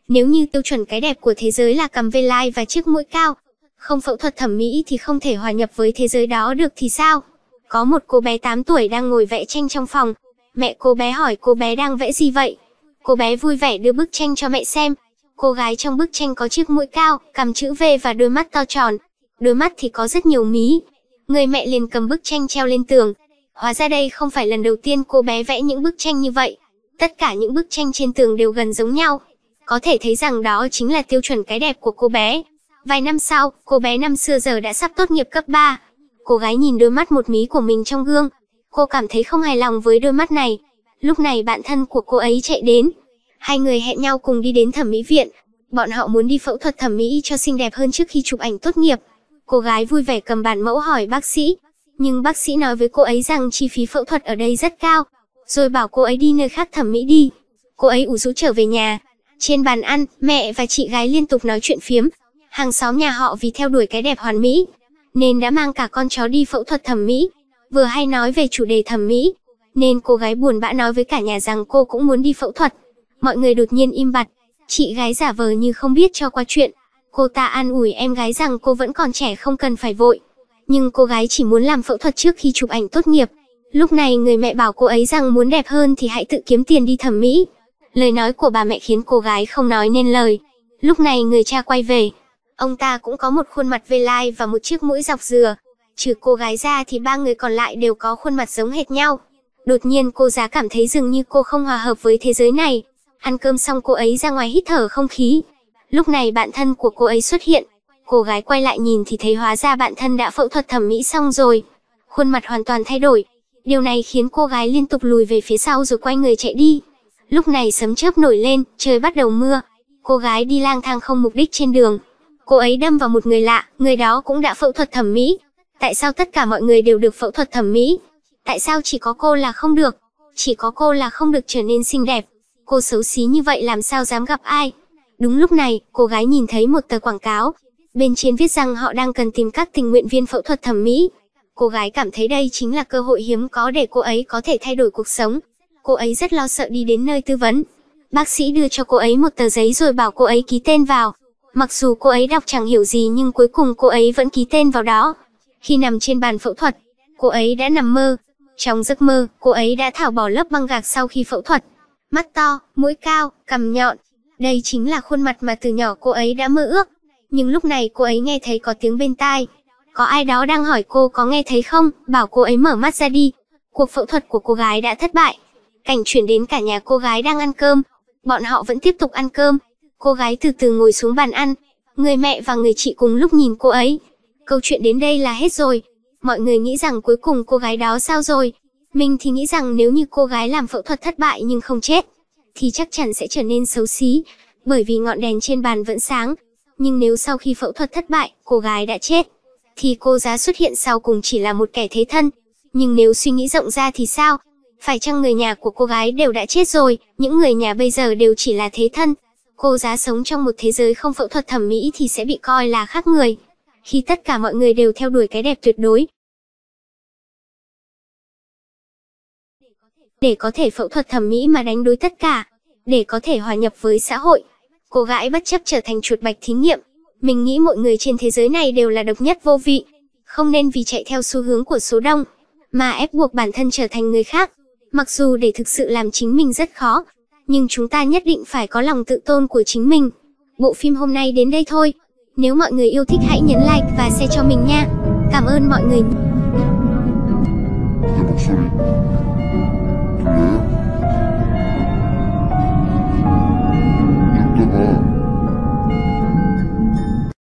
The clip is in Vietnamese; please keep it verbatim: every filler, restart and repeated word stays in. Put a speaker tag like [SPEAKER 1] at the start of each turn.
[SPEAKER 1] Nếu như tiêu chuẩn cái đẹp của thế giới là cằm V-line và chiếc mũi cao, không phẫu thuật thẩm mỹ thì không thể hòa nhập với thế giới đó được thì sao? Có một cô bé tám tuổi đang ngồi vẽ tranh trong phòng. Mẹ cô bé hỏi cô bé đang vẽ gì vậy? Cô bé vui vẻ đưa bức tranh cho mẹ xem. Cô gái trong bức tranh có chiếc mũi cao, cằm chữ V và đôi mắt to tròn. Đôi mắt thì có rất nhiều mí. Người mẹ liền cầm bức tranh treo lên tường. Hóa ra đây không phải lần đầu tiên cô bé vẽ những bức tranh như vậy. Tất cả những bức tranh trên tường đều gần giống nhau. Có thể thấy rằng đó chính là tiêu chuẩn cái đẹp của cô bé. Vài năm sau, cô bé năm xưa giờ đã sắp tốt nghiệp cấp ba. Cô gái nhìn đôi mắt một mí của mình trong gương. Cô cảm thấy không hài lòng với đôi mắt này. Lúc này bạn thân của cô ấy chạy đến. Hai người hẹn nhau cùng đi đến thẩm mỹ viện. Bọn họ muốn đi phẫu thuật thẩm mỹ cho xinh đẹp hơn trước khi chụp ảnh tốt nghiệp. Cô gái vui vẻ cầm bản mẫu hỏi bác sĩ. Nhưng bác sĩ nói với cô ấy rằng chi phí phẫu thuật ở đây rất cao. Rồi bảo cô ấy đi nơi khác thẩm mỹ đi. Cô ấy ủ rũ trở về nhà. Trên bàn ăn, mẹ và chị gái liên tục nói chuyện phiếm. Hàng xóm nhà họ vì theo đuổi cái đẹp hoàn mỹ, nên đã mang cả con chó đi phẫu thuật thẩm mỹ. Vừa hay nói về chủ đề thẩm mỹ, nên cô gái buồn bã nói với cả nhà rằng cô cũng muốn đi phẫu thuật. Mọi người đột nhiên im bặt. Chị gái giả vờ như không biết cho qua chuyện. Cô ta an ủi em gái rằng cô vẫn còn trẻ không cần phải vội. Nhưng cô gái chỉ muốn làm phẫu thuật trước khi chụp ảnh tốt nghiệp. Lúc này người mẹ bảo cô ấy rằng muốn đẹp hơn thì hãy tự kiếm tiền đi thẩm mỹ. Lời nói của bà mẹ khiến cô gái không nói nên lời. Lúc này người cha quay về. Ông ta cũng có một khuôn mặt V-line và một chiếc mũi dọc dừa. Trừ cô gái ra thì ba người còn lại đều có khuôn mặt giống hệt nhau. Đột nhiên cô giáo cảm thấy dường như cô không hòa hợp với thế giới này. Ăn cơm xong cô ấy ra ngoài hít thở không khí. Lúc này bạn thân của cô ấy xuất hiện. Cô gái quay lại nhìn thì thấy hóa ra bạn thân đã phẫu thuật thẩm mỹ xong rồi. Khuôn mặt hoàn toàn thay đổi. Điều này khiến cô gái liên tục lùi về phía sau rồi quay người chạy đi. Lúc này sấm chớp nổi lên, trời bắt đầu mưa. Cô gái đi lang thang không mục đích trên đường. Cô ấy đâm vào một người lạ, người đó cũng đã phẫu thuật thẩm mỹ. Tại sao tất cả mọi người đều được phẫu thuật thẩm mỹ? Tại sao chỉ có cô là không được? Chỉ có cô là không được trở nên xinh đẹp. Cô xấu xí như vậy làm sao dám gặp ai? Đúng lúc này, cô gái nhìn thấy một tờ quảng cáo. Bên trên viết rằng họ đang cần tìm các tình nguyện viên phẫu thuật thẩm mỹ. Cô gái cảm thấy đây chính là cơ hội hiếm có để cô ấy có thể thay đổi cuộc sống. Cô ấy rất lo sợ đi đến nơi tư vấn. Bác sĩ đưa cho cô ấy một tờ giấy rồi bảo cô ấy ký tên vào. Mặc dù cô ấy đọc chẳng hiểu gì nhưng cuối cùng cô ấy vẫn ký tên vào đó. Khi nằm trên bàn phẫu thuật, cô ấy đã nằm mơ. Trong giấc mơ, cô ấy đã tháo bỏ lớp băng gạc sau khi phẫu thuật. Mắt to, mũi cao, cằm nhọn. Đây chính là khuôn mặt mà từ nhỏ cô ấy đã mơ ước. Nhưng lúc này cô ấy nghe thấy có tiếng bên tai. Có ai đó đang hỏi cô có nghe thấy không, bảo cô ấy mở mắt ra đi. Cuộc phẫu thuật của cô gái đã thất bại. Cảnh chuyển đến cả nhà cô gái đang ăn cơm. Bọn họ vẫn tiếp tục ăn cơm. Cô gái từ từ ngồi xuống bàn ăn. Người mẹ và người chị cùng lúc nhìn cô ấy. Câu chuyện đến đây là hết rồi. Mọi người nghĩ rằng cuối cùng cô gái đó sao rồi? Mình thì nghĩ rằng nếu như cô gái làm phẫu thuật thất bại nhưng không chết, thì chắc chắn sẽ trở nên xấu xí. Bởi vì ngọn đèn trên bàn vẫn sáng. Nhưng nếu sau khi phẫu thuật thất bại, cô gái đã chết, thì cô giáo xuất hiện sau cùng chỉ là một kẻ thế thân. Nhưng nếu suy nghĩ rộng ra thì sao? Phải chăng người nhà của cô gái đều đã chết rồi, những người nhà bây giờ đều chỉ là thế thân? Cô giáo sống trong một thế giới không phẫu thuật thẩm mỹ thì sẽ bị coi là khác người. Khi tất cả mọi người đều theo đuổi cái đẹp tuyệt đối. Để có thể phẫu thuật thẩm mỹ mà đánh đuổi tất cả. Để có thể hòa nhập với xã hội. Cô gái bất chấp trở thành chuột bạch thí nghiệm. Mình nghĩ mọi người trên thế giới này đều là độc nhất vô vị. Không nên vì chạy theo xu hướng của số đông, mà ép buộc bản thân trở thành người khác. Mặc dù để thực sự làm chính mình rất khó, nhưng chúng ta nhất định phải có lòng tự tôn của chính mình. Bộ phim hôm nay đến đây thôi. Nếu mọi người yêu thích hãy nhấn like và share cho mình nha. Cảm ơn mọi người.